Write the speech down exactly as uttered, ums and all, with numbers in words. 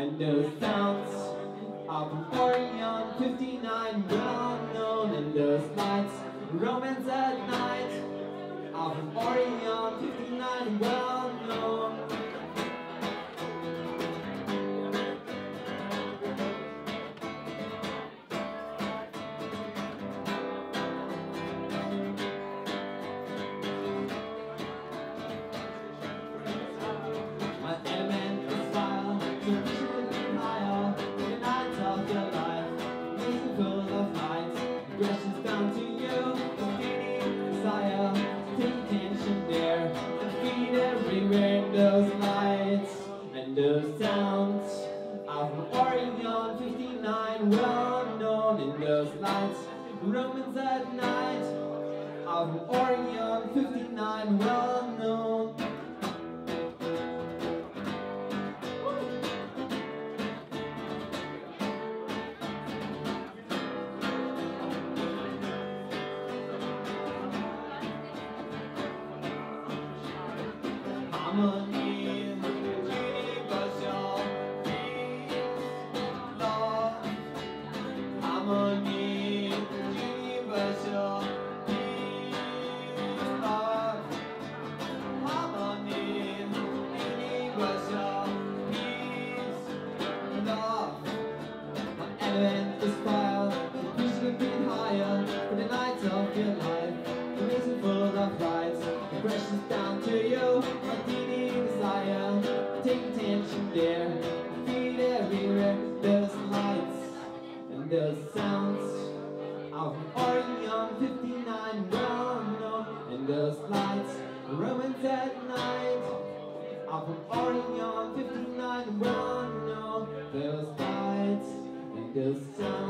and those sounds of an Orion fifty-nine, well known, and those lights, romance at night of an Orion fifty-nine, well known. My element is fire, so you should be higher. The night of your life, amazing full of lights, crashes down to you, feeding desire. Take attention there, and feed everywhere in those lights and those sounds of an Orion fifty-nine, well known, in those lights, romance at night of an Orion fifty-nine, well known. Harmony, universal peace, love. Harmony, universal peace, love. Harmony, universal peace, love. My element is fire, so push a bit higher for the night of your life. The reason full of lights, the precious down to you. Desire, take attention there, feed everywhere, those lights and those sounds of an Orion fifty-nine, well known, and those lights, romance at night of an Orion fifty-nine, well known, those lights and those sounds.